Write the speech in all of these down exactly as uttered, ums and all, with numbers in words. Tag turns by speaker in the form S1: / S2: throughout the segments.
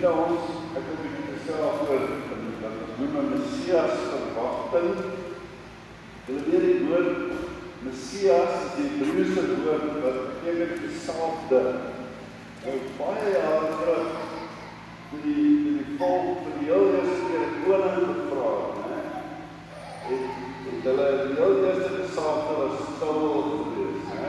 S1: nou ons, ek het bietjie gesels oor, dat ons noem 'n Messias verwagting. Julle weet die woord Messias is die Hebreëse woord wat beteken gesalfde. Nou baie jare terug, toe die, toe die volk vir die heel eerste keer 'n koning gevra het, het, het hulle die heel eerste gesalfde was Saul gewees, hè?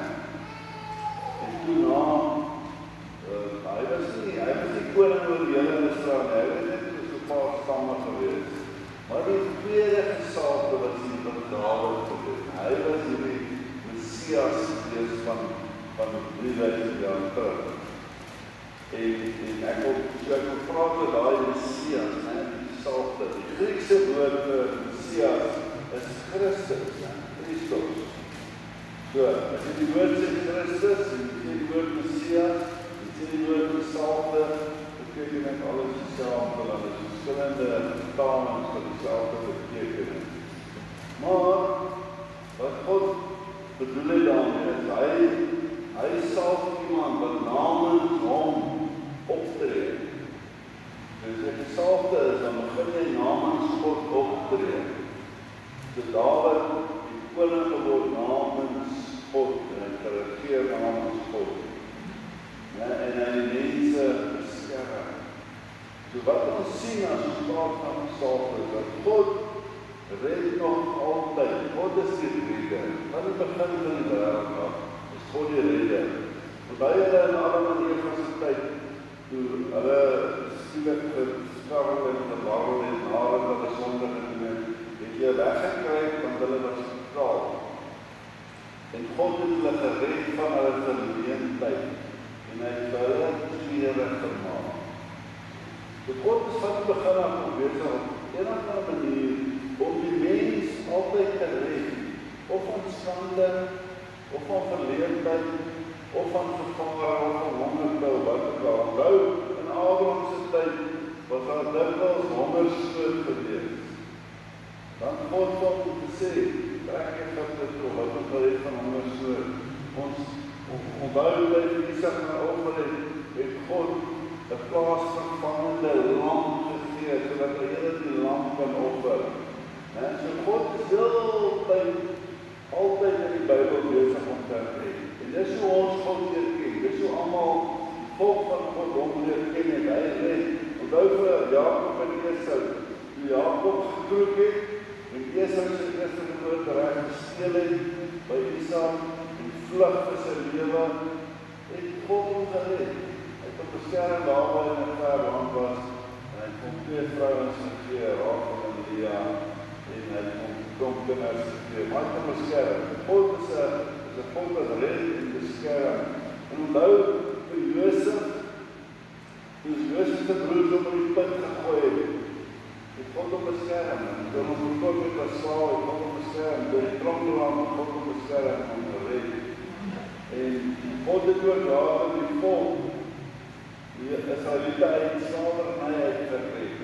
S1: En toe na, uh, hy was nie, hy was nie koning oor die hele Israel, hy was net so 'n paar stamme gewees. Maar die tweede gesalfde was die van Dawid gewees. Hy was die Messias gewees van, van drie duisend jaar terug. En, en ek wil, so ek wil praat oor daai Messias, hè, die gesalfde. Die Griekse woord vir Messias is Christus, hè, Christus. So, as jy die woord sê Christus, en jy sê die woord Messias, jy sê die woord gesalfde, beteken ek alles dieselfde, want dit is verskillende vertalings van dieselfde betekenis. Maar, wat God bedoel het daarmee is, hy, hy salf iemand wat namens hom optree. Dus as jy gesalfde is, dan begin jy namens God optree. So Dawid die koning geword namens God, en hy geregeer namens God. Ja, en hy die mense beskerm. So wat ons sien as ons praat van gesalfde, is dat God red nog altyd. God is die redder. Van die begin van die wêreld af is God die redder. Onthou julle in Adam en Eva se tyd, toe hulle skielik geskarrel en gewarrel en nadat hulle sonde gedoen het, het jy weggekry want hulle was gestraal. En God het hulle gered van hulle verleentheid en hy het hulle klere gemaak. So God is van die begin af besig op enige manier om die mens altyd te red, of van skande, of van verleentheid, of van gevaar, of van hongerkou, wat ook al. Onthou, in Abraham se tyd was daar dikwels hongersnood gewees. Dan God van hom gesê, trek jy van dit toe, wat ook al het van hongersnood. Ons onthou by Isak en Offer het, het God 'n plaasvervangende lam gegee, sodat hy hele die lam kan offer. En so God is altyd, altyd in die Bybel besig om te red. En dis hoe ons God leer ken, dis hoe almal volk van God hom leer ken en hy red. Onthou vir Jakob en Esau, toe Jakob gekroep het, en Esau sy eerste geboortereg gesteel het by Isak, en vlug vir sy lewe, het God hom gered. Hy het hom beskerm daar waar hy in 'n ver land was, en hy het hom twee vrouens gegee, Rachel en Lea, en hy het hom klomp kinders gegee, maar hy het hom beskerm. God is 'n is 'n God wat red en beskerm. En onthou vir Josef, toe Josef se broers op die put gegooi het, het God hom beskerm. En toe hom verkoop het as slaaf, het God hom beskerm. Toe die tronkeland het God hom beskerm om te red. En God het ook daar in die volk, die Israeliete uit slawerny uit gered.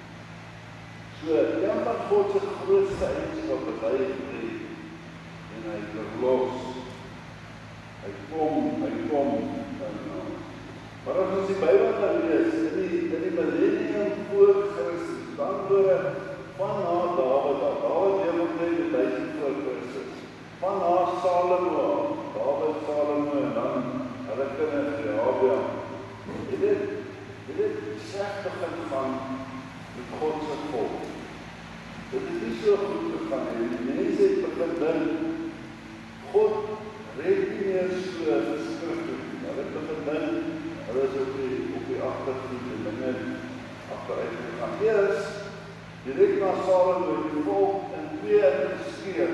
S1: So, een van God se grootste eienskap is hy red en hy verlos. Hy kom, hy kom. En, maar as ons die Bybel gaan lees, in die, in die millennium voor Christus, dan word van na Dawid, Dawid leef omtrent die duisend voor Christus, van na Salomo, Dawid, Salomo, en dan hulle kinders, Rehabeam. Jy weet, jy weet, sleg begin van met God se volk. Dit is nie so goed gegaan, en die mense het begin dink, God red nie meer so verskriklik nie. Hulle het begin dink, hulle is op die, op die agtervoet en dinge agteruit gegaan. Eers, direk na Salomo het die volk in twee geskeer.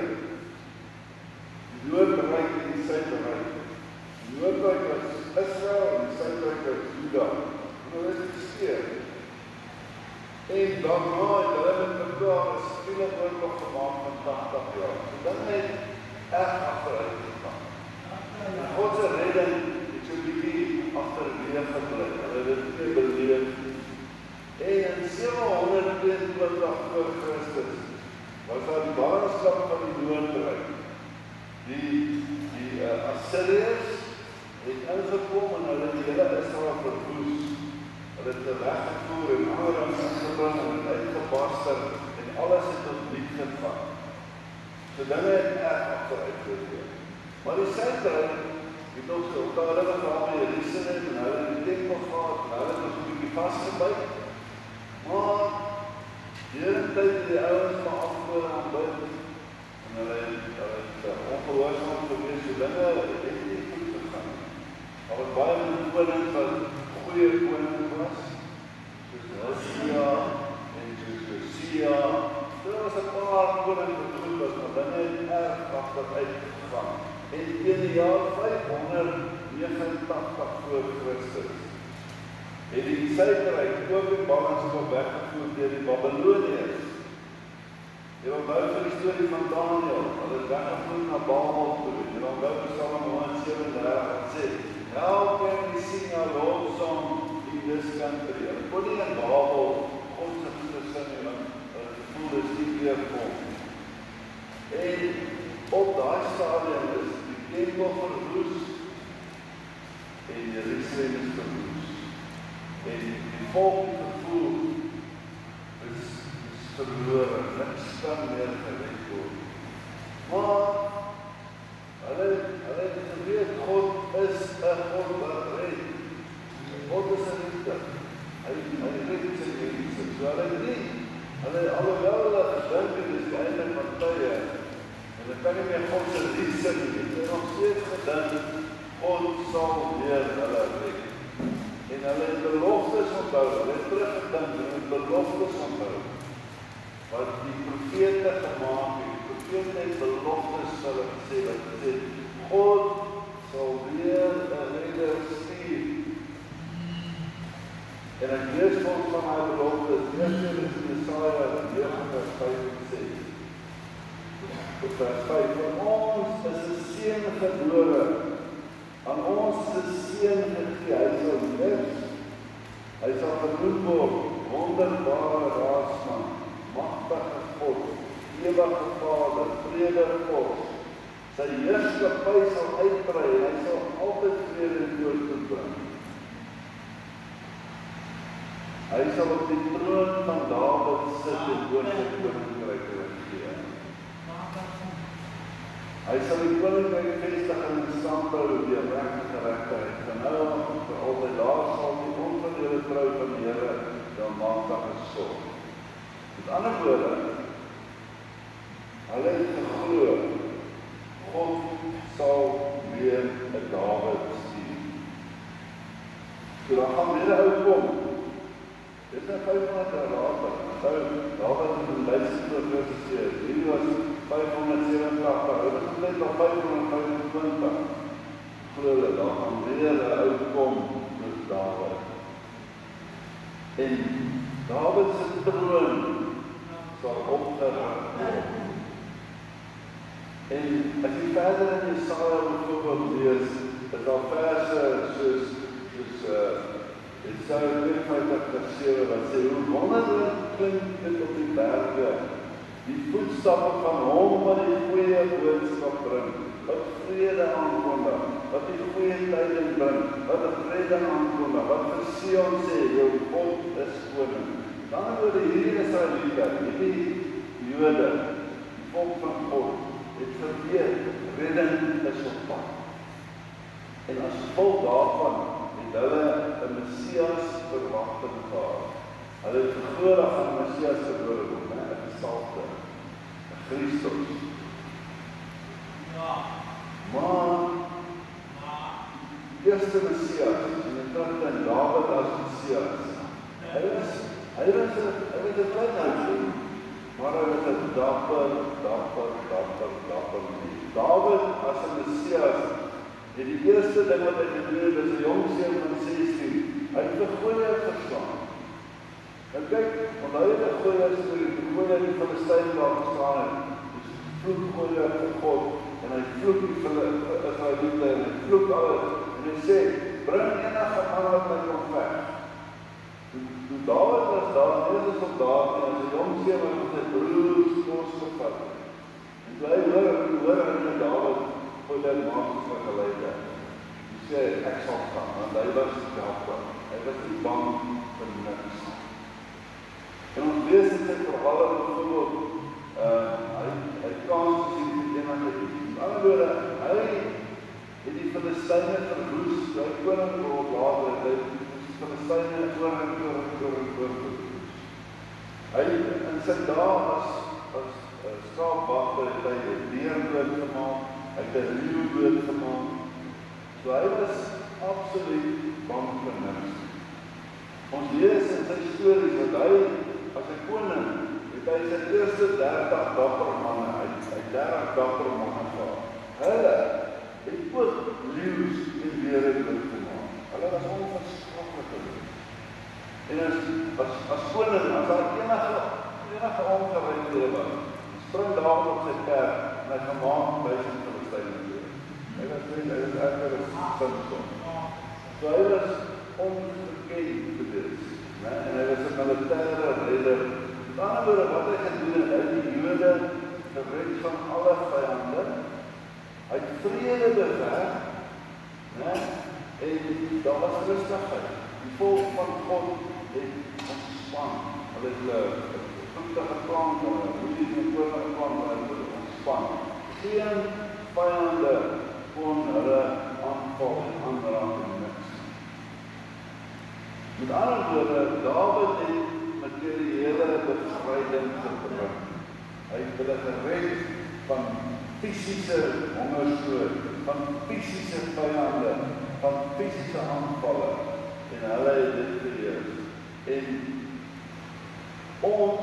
S1: Die Noordryk en die Suidryk. Die Noordryk was Israel en die Suidryk was Juda. En hulle is geskeer. En daarna het hulle met mekaar 'n siviele oorlog gemaak van tachtig jaar. So dan het erg agteruit gegaan. En God se redding het so 'n bietjie agterweeg gebly. Hulle het dit nie beleef. En in sewehonderdtweeëntwintig voor Christus was daar die ballingskap van die Noordryk. Die, die uh, Assiriërs het ingekom en hulle die hele Israel verwoes. hulle het weggevoer en ander ons ingebring en uitgebarster en alles het tot lied gevat. So dinge het erg achteruit gegeven. Maar die Suiderheid het ons gehoor, hulle het al by Jerusalem en hulle het die tempel gehad en hulle het ons een bykie vastgebyt. Maar deur tyd het die ouens maar afgehoor aan bid en hulle het ongehoorzaam gewees, so dinge het nie goed gegaan. Al het baie van die konings wat goeie konings was, soos Hosea en soos Josia. Daar was een paar konings wat goed was, maar dinge het erg achteruit gegaan. En in die jaar vyfhonderd negenentachtig voor Christus het die Suiderheid ook in ballingskap weggevoer deur die Babyloniërs. Jy onthou vir die storie van Daniel, hulle het weggevoer na Babel toe. Jy onthou Psalm one seventy-three wat sê, "How can we sing a love song in this country?" Hulle kon nie in Babel God se goeie sing nie, want hulle gevoel is nie weer kom. En op daai stadium is die tempel verwoes en Jerusalem is verwoes. En die volk het gevoel is, is verloren, niks kan meer gered word. Maar hulle, hulle het geweet, God is een God wat red. God is een redder. Hy, hy red sy mense. So hulle nie, hulle alhoewel hulle gedink het, is die einde van tye. En dan kan nie meer God sy lied sing nie. Hulle het nog steeds gedink, God sal weer hulle red. En hulle het beloftes onthou, hulle het teruggedink, hulle het beloftes onthou, wat die profete gemaakt het. Die profete het beloftes hulle gesê, wat gesê, God sal weer een redder stuur. En ek lees ons van my beloftes, eerste is in Jesaja negen vers vyf en ses. Op vers vyf, van ons is een seun gebore, aan ons is een seun gegee, hy sal heers, hy sal genoem word, wonderbare raadsman, magtige God, ewige Vader, vrede God, sy heerskappy sal uitbrei, hy sal altyd vrede en voorspoed bring. Hy sal op die troon van Dawid sit en oor sy koninkryk regeer. Hy sal die koninkryk vestig in die standhou deur reg en geregtigheid. Van nou af en vir altyd, daar sal die onverdeelde trou van die Here dan maandag gesorg. Met ander woorde, hulle het geglo, God sal weer 'n Dawid stuur. So dan gaan weer 'n ou kom. Dit is vyfhonderd jaar later. Nou, Dawid het in Leidse voor Christus, hierdie was vyfhonderd sewenentachtig, dit is net nog vyfhonderd vyfentwintig. Glo hulle, daar gaan weer 'n ou kom met Dawid. En Dawid se troon sal opgerig word. En as jy verder in Jesaja byvoorbeeld lees, is daar verse soos, soos uh, Jesaja vyfenvyftig vers sewe wat sê, hoe wonderlik klink dit op die berge, die voetstappe van hom wat die goeie boodskap bring, wat vrede aankondig, wat die goeie tyding bring, wat die vrede aankondig, wat vir Sion sê, jou God is koning. Dan word hierdie Israeliete, hierdie Jode, die volk van God, het geweet, redding is op pad. En as gevolg daarvan het hulle 'n Messias verwagting gehad. Hulle het geglo dat 'n Messias gebore word, 'n gesalfde, 'n Christus. Ja. Maar die eerste Messias, en dit terug in Dawid as Messias, hy was hy was 'n hy was 'n klein ouetjie, maar hy was 'n dapper, dapper, dapper, dapper mens. Dawid as 'n Messias, het die eerste ding wat hy gedoen het, is 'n jong seun van sestien. Hy het vir Goliat verslaan. En kyk, onthou jy die Goliat storie, die Goliat die Filistyn daar gestaan het, dus vloek Goliat vir God, en hy vloek die Israeliete, en hy vloek alles, en hy sê, bring enige man wat my kom weg. Toen Dawid was daar, en hy is op daar, en as 'n jong seun wat met sy broers kos gevat. En toe hy hoor, en hoor hy Dawid, Goliat maak het vergeleide. Hy sê, ek sal gaan, want hy was dapper. Hy was nie bang vir niks. En ons lees in sy verhale byvoorbeeld, uh, hy hy kans gesien vir enige iets. Met ander woorde, hy het die Filistyne verwoes, hy koning word later, hy het die Filistyne oor en oor en oor en oor verwoes. Hy in sy dae as as uh, skaapwagter het hy die leeu doodgemaak, hy het die leeu doodgemaak. So hy was absoluut bang vir niks. Ons lees in sy stories dat hy as 'n koning het hy sy eerste dertig dapper manne, hy het dertig dapper manne gehad. Hulle het ook leeu's en beere doodgemaak. Hulle was onverskroklike. En as as as koning, as daar enige enige ongeregelde was, spring daar op sy perd en hy gemaak duisend Filistyne dood. Hy was nie, hy was erger as Samson. So hy was ongekend vir dit. En hy was 'n militêre redder. Met ander woorde, wat hy gedoen het, hy het die Jode gered van alle vyande. Hy het vrede bewerk, né? En daar was rustigheid. Die volk van God het ontspan. Hulle het hulle goede geplan, hoe die van koning geplan, hulle het ontspan. Geen vyande kon hulle aanval en aanraak en niks. Met ander woorde, Dawid het materiële bevryding gebring. Hy het hulle gered van fisiese hongersnood, van fisiese vyande, van fisiese aanvalle, en hulle het dit geheers. En ons,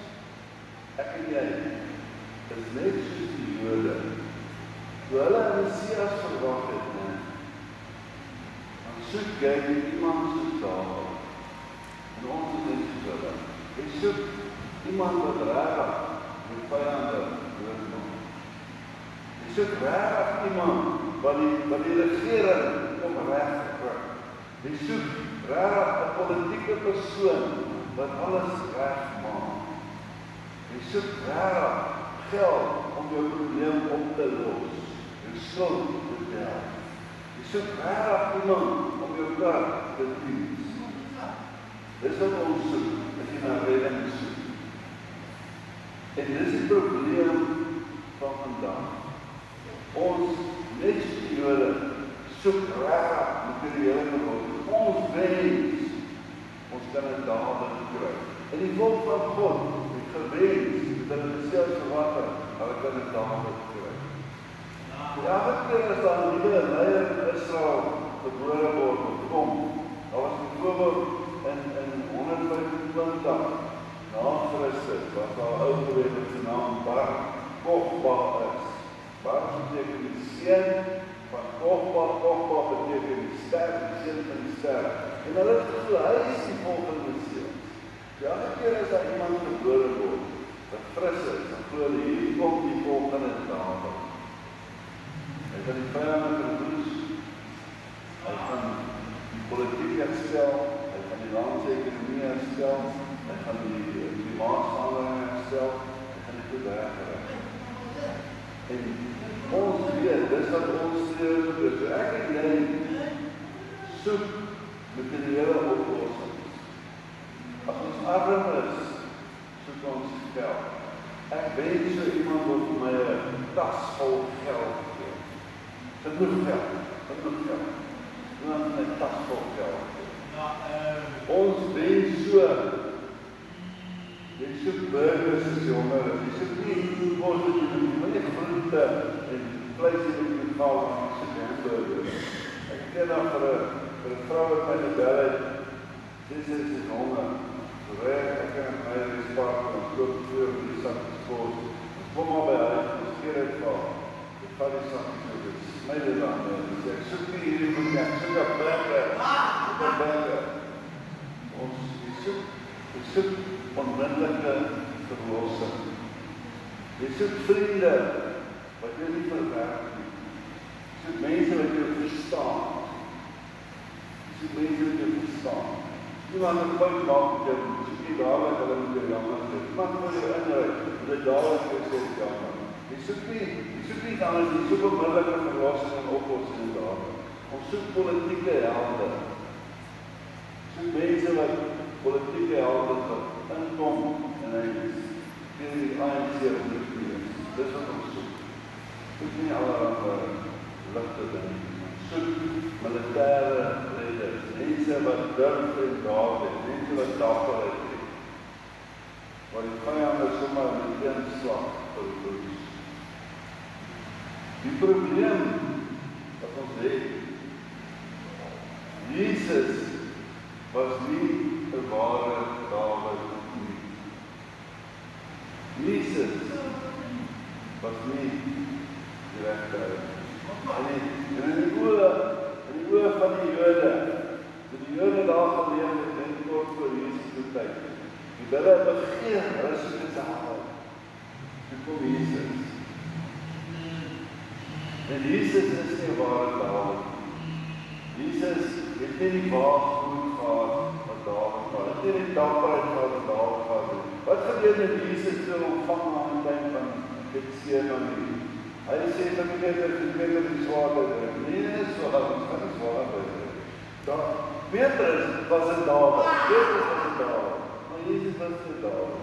S1: ek en jy, is net soos die Jode. Toe hulle in Messias verwag het, nee, dan soek jy iemand soos Dawid. En ons is net soos hulle. Jy soek iemand wat regtig met vyande doodmaak. Jy soek regtig iemand wat die, wat die regering kom regkry. Jy soek regtig 'n politieke persoon wat alles regmaak. Jy soek regtig geld om jou probleem op te los. Jou skuld te betaal. Jy soek regtig iemand om jou kar te diens. Dis wat ons soek, as jy na redding soek. En dis die probleem van vandag. Ons, net soos die Jode, soek regtig materiële geword. Ons wens, ons kan het Dawid kry. En die volk van God het gewens, dat hulle selfs verwag het, hulle kan het Dawid kry. Elke keer as daar 'n nuwe leier in Israel gebore word of kom, daar was byvoorbeeld in in honderd vyfentwintig na Christus, wat daar ou gewees het se naam Bar Kokhba is. Bar beteken die seun van Kokhba, Kokhba beteken die ster, die seun van die ster. En hulle het geglo, hy is die volgende Messias. Elke keer as daar iemand gebore word, wat fris is, dan glo hulle, hier kom die volgende Dawid. Hy kan die vyande verwoes, hy kan die politiek herstel, hy kan die landse ekonomie herstel, hy kan die klimaatsverandering herstel, hy kan die goed regkry. En ons weet, dis wat ons streef is, so ek en jy soek materiële oplossings. As ons arm is, soek ons geld. Ek weet so iemand wat vir my 'n tas vol geld gee. Genoeg geld, genoeg geld. Iemand met 'n tas vol geld. Ons wens so. Jy soek burgers as jonger, jy soek nie kos wat jy doen, maar nie groente en vleis wat jy moet haal, jy soek hamburgers. Ek ken dan vir 'n vir 'n vrou wat my gebel het, sy sê sy is honger. So reg, ek kan my respaar van ons koop voor vir die sakjes kos. Ons kom maar by huis, ons keer het val. Ek vat die sakjes so, ek smijt het aan my, en sê, ek soek nie hierdie moet, ek soek een burger, ek soek een burger. Ons, jy soek, jy soek onmiddellike verlossing. Jy soek vriende wat jy nie verwerk nie. Jy soek mense wat jy verstaan. Jy soek mense wat jy verstaan. Iemand het fout maak met jou, soek jy dadelijk hulle met jou jammer sê. Iemand wil jou inruik, en dit dadelijk vir sê jammer. Jy soek nie, jy soek nie anders, jy soek onmiddellike verlossing en oplossing dadelijk. Ons soek politieke helde. So mense wat politieke helde wat inkom en hy teen die A N C ondersteun. Dis wat ons soek. Soek nie allerhande ligte dinge. Soek militêre leiders, mense wat durf en daad het, mense wat dapperheid het. Waar die vyande sommer met een slag verwoes. Die probleem wat ons het, Jesus was nie 'n ware Dawid nie. Jesus was nie die regte. En in die oë, in die oë van die Jode, toe die Jode daar geleef het en kort voor Jesus se tyd. Die hulle begeer, hulle soek dit haal. Toe kom Jesus. En Jesus is nie 'n ware Dawid. Jesus het nie die waag goed gehad wat Dawid gehad. Het nie die dapperheid gehad wat Dawid gehad het. Wat gebeur met Jesus toe ontvang aan die tyd van Getsemane? Hy sê vir die kinders, die kinders die swaarheid druk. Nee, nie swaar, ons gaan nie swaarheid druk. Daar, Petrus was 'n Dawid. Petrus was 'n Dawid. Maar Jesus was 'n Dawid.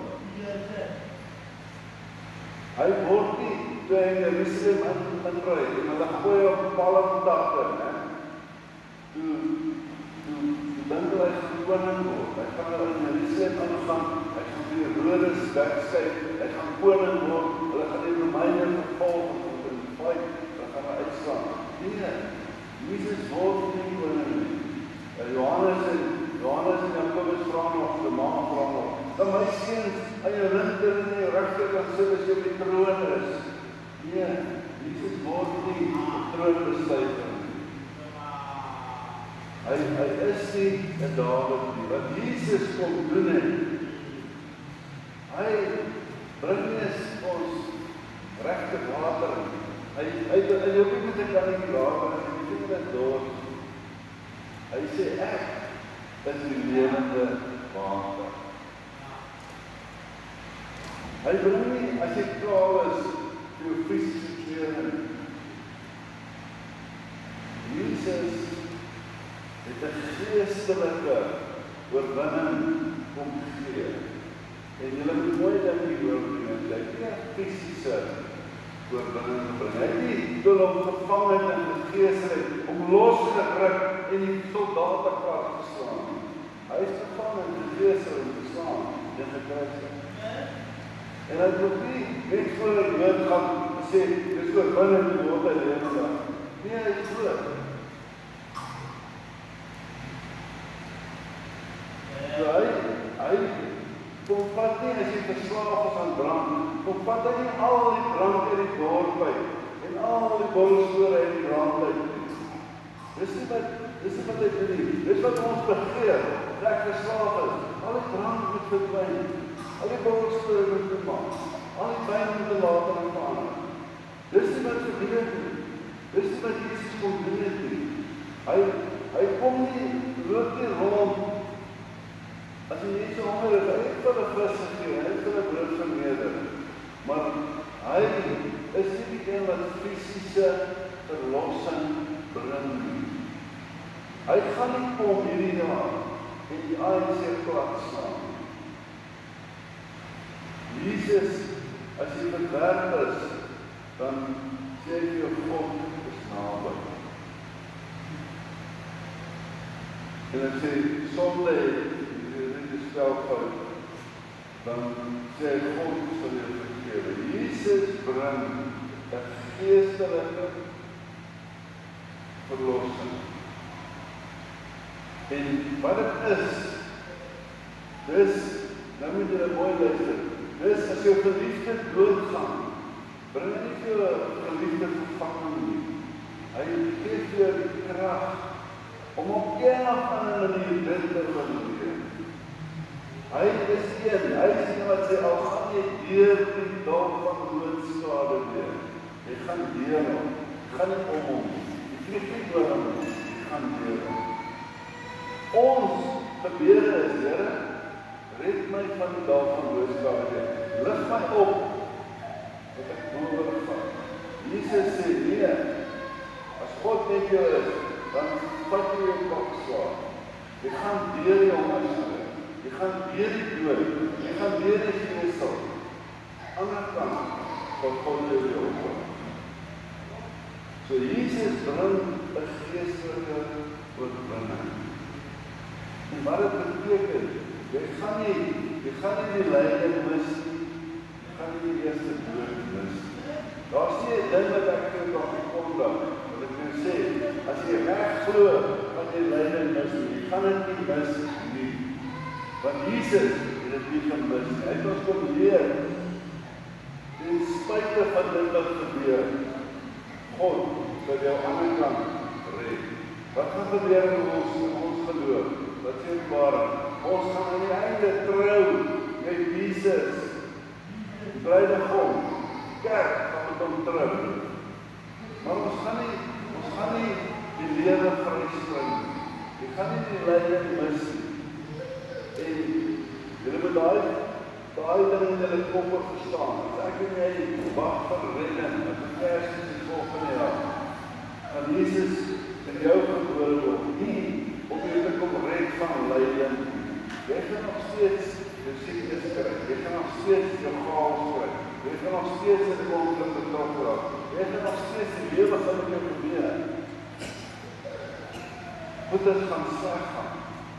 S1: Hy word nie toe hy in Jerusalem inry en hulle gooi op palmtakke, né? Toe, toe, toe dink hy gaan koning word. Hy gaan nou in Jerusalem ingaan, hy gaan die Herodes wegskei, hy gaan koning word, hulle gaan die Romeine vervolg en in die fight, hulle gaan maar uitslaan. Nee, Jesus word nie koning nie. Johannes en Johannes en Jakobus vra nog, die ma vra nog, dan my seuns, aan jou linker en jou regter kan sit as jy op die troon is. Nee, Jesus word nie die troon besluit nie. Hy, hy is nie 'n Dawid nie. Wat Jesus kom doen het, hy bring nie ons regte water nie. Hy, hy, hy loop nie met 'n kannetjie water nie, hy sê dit dors. Hy sê ek is die lewende water. Hy bring nie, as jy klaar is, jou fisiese klere. Jesus het 'n geestelike oorwinning kom gee. En julle moet mooi dink hieroor, mense. Hy het nie 'n fisiese oorwinning gebring. Hy het nie toe hom gevang het in die geesheid, om losgeruk en die soldate plat geslaan. Hy is gevang in die geesheid om te slaan, en gekruisig. En hy het ook nie net voor die dood gaan gesê, dis oorwinning die word hy lewendig. Nee, hy is dood. So hy, hy kom vat nie as jy verslaaf is aan drank, kom vat hy nie al die drank in die dorp uit, en al die borrelstore in die brand uit. Dis nie wat, dis nie wat hy doen nie, dis wat ons begeer, dat ek verslaaf is, al die drank moet verdwyn, al die borrelstore moet gemaak, al die wyn moet later en verander. Dis nie wat gebeur nie, dis nie wat Jesus kom doen het nie. Hy, hy kom nie, loop nie rond. As die mense honger is, hy het vir hulle vis gegee, hy het vir hulle brood verneder. Maar hy is nie die een wat fisiese verlossing bring nie. Hy gaan nie kom hierdie jaar en die A N C plat slaan. Jesus, as jy verwerp is, dan sê jy jou God is naby. En ek sê, sonde het spelfout, dan sê God sal jou vergewe. Jesus bring 'n geestelike verlossing. En wat dit is, dis, nou moet jy mooi luister, dis as jou geliefde doodgaan, bring hy nie vir jou geliefde vervanging nie. Hy gee vir jou die krag om op een of ander manier dit te verleer. Hy is een, hy is een wat sê, al gaan jy deur die dal van doodskade deur. Jy gaan deur hom, jy gaan nie om hom, jy vlieg nie oor hom, jy gaan deur hom. Ons gebede is, Here, red my van die dal van doodskade deur. Lig my op, dat ek boven vat. Jesus sê, nee, as God met jou is, dan vat jy jou bakswaard. Jy gaan deur die hongersnood. Jy gaan deur die dood. Jy gaan deur die gesel. Ander kant van God deur die opbouw. So Jesus bring 'n geestelike oorwinning. En wat dit beteken, jy gaan nie, jy gaan nie die lyding mis nie, jy gaan nie die eerste dood mis nie. Daar is nie 'n ding wat ek vir jou kan kondig, wat ek nou sê, as jy reg glo, gaan jy lyding mis nie, jy gaan dit nie mis nie. Want Jesus het dit nie gemis nie. Hy het ons kom leer, ten spyte van dit wat gebeur, God sal jou aan die kant red. Wat gaan gebeur in ons, in ons geloof? Wat sê het waar? Ons gaan aan die einde trou met Jesus. Die bruidegom, kerk gaan met hom trou. Maar ons gaan nie, ons gaan nie die lewe vryspring. Jy gaan nie die lyding mis nie. En julle moet daai daai ding in julle koppe verstaan. As ek en jy wag vir redding, as die Kersfees die volgende jaar, gaan Jesus in jou gebore word, nie om jy te kom red van lyding. Jy gaan nog steeds jou siektes kry, jy gaan nog steeds jou chaos kry, jy gaan nog steeds in die konflik betrokke raak, jy gaan nog steeds die lewe van jou gebeur. Goedes gaan sleg gaan.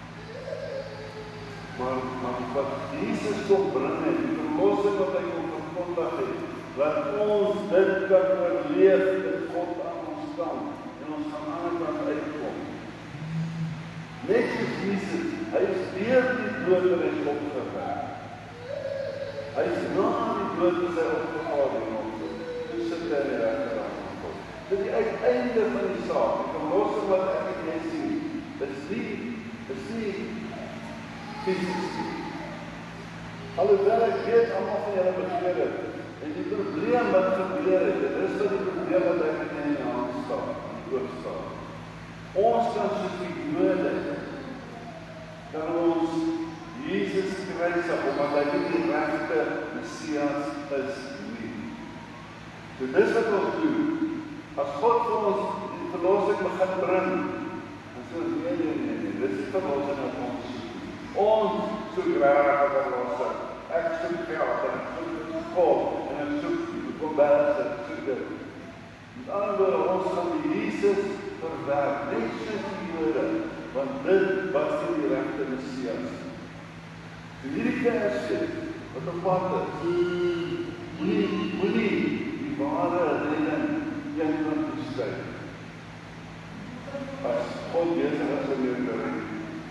S1: Maar, maar wat Jesus kom bring het, die verlossing wat hy kom verkondig het, dat ons dit kan oorleef dat God aan ons kan en ons gaan aan die kant uitkom. Net soos Jesus, hy is deur die doodreis opgewek. Hy is na die dood is hy opgevaar en opgevaar. Toe sit hy in die regterhand van God. Dit die uiteinde van die saak, die verlossing wat ek en jy sien, is nie, is nie fisies nie. Alhoewel ek weet, allemaal van julle begeer het, en die probleem wat gebeur het, dit is wat die probleem wat ek en jy in die hand staan, die oogstaan. Ons kan soos die Jode, kan ons Jesus kruisig, omdat hy nie die regte Messias is nie. So dis wat ons doen. As God vir ons die verlossing begin bring, dan sê ons, nee, nee, nee, nee, dis die verlossing wat ons soek. Ons soek regte verlossing. Ek soek geld, en ek soek God, en ek soek die komberse, ek soek dit. Met ander woorde, ons gaan die Jesus verwerp, net soos die Jode, want dit was nie die regte Messias. So hierdie Kersfees, wat op pad is, moenie, moenie die ware redding een van die stryd. As God bezig is om jou te red.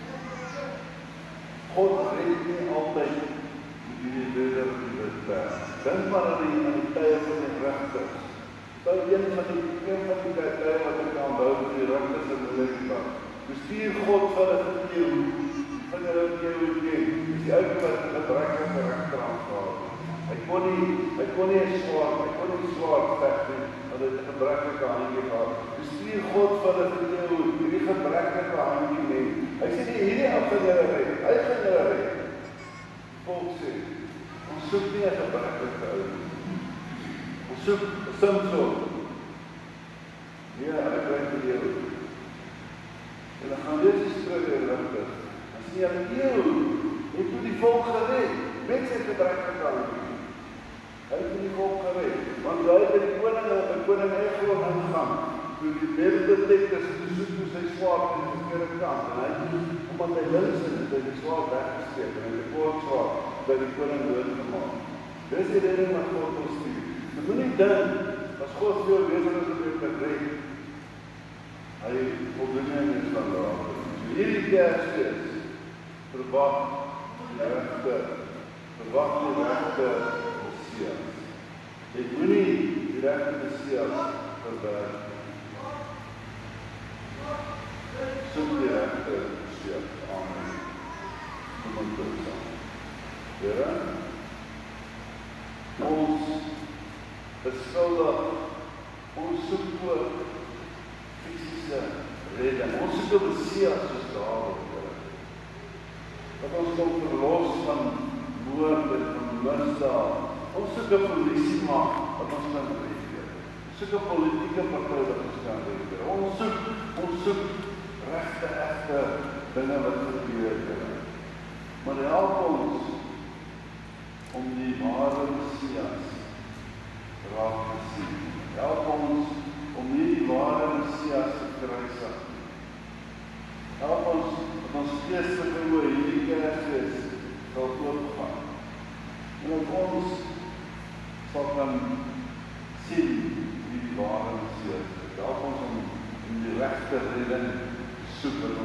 S1: God red nie altyd die leder die witberg. Dink maar aan die, aan die tye van die regters. Sou een van die een van die tye wat ek kan bou vir die regters in die lekker. Bestuur God van die verkeer, van die verkeer hoe ken, is die oude wat die gebrekkige rechterhand gehad. Hy kon nie, hy kon nie zwaar, hy kon nie zwaar vecht nie, want hy het die gebrekkige handje gehad. Bestuur God van die verkeer hoe, die gebrekkige handje neem. Hy sê nie, hierdie af van julle red, hy gaan julle red. Volk sê, ons soek nie een gebrekkige oude. Ons soek een Samson. Ja, hy brengt die eeuw. En dan gaan dit die sprake in Rigters. Dan sê jy, eeuw, hy het die volk gered, met sy gebrekkige handje. Hy het die volk gered, want hy het die koning, die koning Eglon ingegaan, toe die Mededetektes besoek toe sy swaard in die verkeerde kant, en hy het, omdat hy links is, het hy die swaard weggesteek, en hy het die koord swaard by die koning doodgemaak. Dis die redding wat God ons stuur. Jy moet nie dink, as God veel bezig is om jou te red, hy voldoening is van daar. So hierdie Kersfees, verwag die regte, verwag die regte Messias. Jy moet nie die regte Messias verwerk. Soek die regte Messias. Amen. Kom ons doen saam. Here, ons is skuldig, ons soek ook fisiese redding. Ons soek 'n Messias soos Dawid. Dat ons kom verlos van moord en van misdaad. Ons soek 'n polisiemag wat ons kan red. Ons soek 'n politieke party wat ons kan red. Ons soek, ons soek regte, egte dinge wat gebeur het. Maar help ons om die ware Messias raak te sien. Help ons om nie die ware Messias te kruisig nie. Help ons dat ons geestelike oë hierdie Kersfees sal oopgaan. En dat ons sal kan sien wie die ware Messias is. Help ons om in die regte redding te soek wat